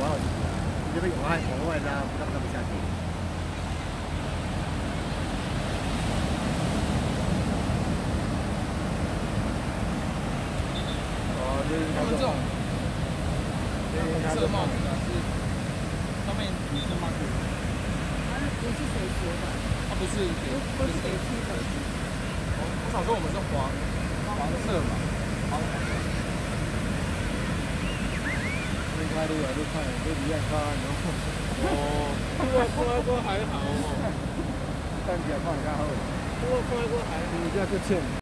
我要死啊！你这边往外拉，不不下去。哦，这是他们这种， 色帽子啊，是上面女生帽子。 你是谁学的？ 它不是不是给出的。 我想说我们是黄色嘛，黄。 你看你啊，你看，你离岸看喏。 哦，看过还好哦。 等下看较好。 看过还好。 你这个欠。